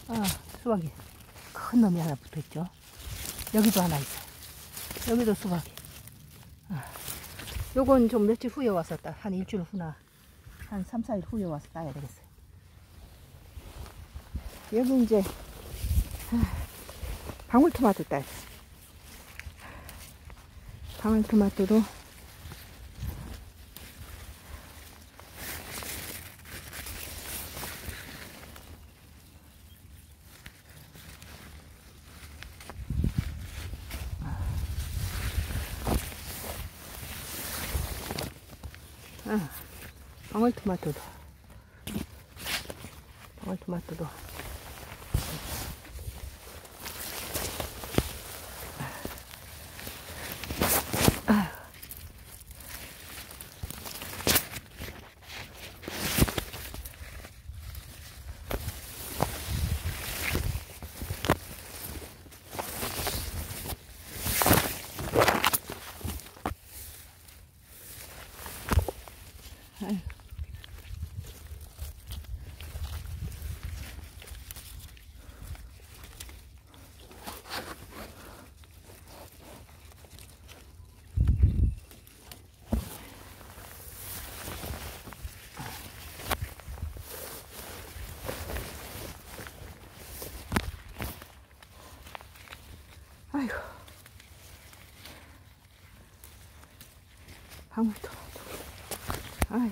수박이 큰 놈이 하나 붙어있죠. 여기도 하나 있어요. 여기도 수박이. 요건 좀 며칠 후에 와서 한 일주일 후나 한 3, 4일 후에 와서 따야 되겠어요. 여기 이제 방울토마토 따요. 방울토마토도 방울토마토도 아이고, 방울토마토. 아이고.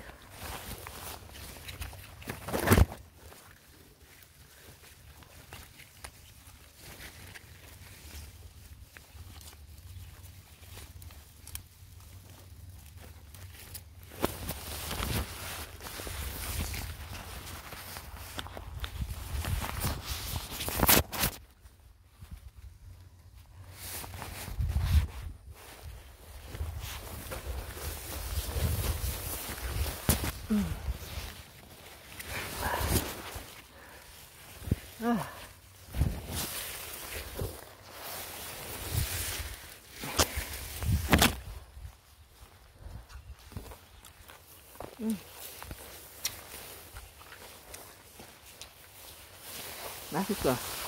맛있어.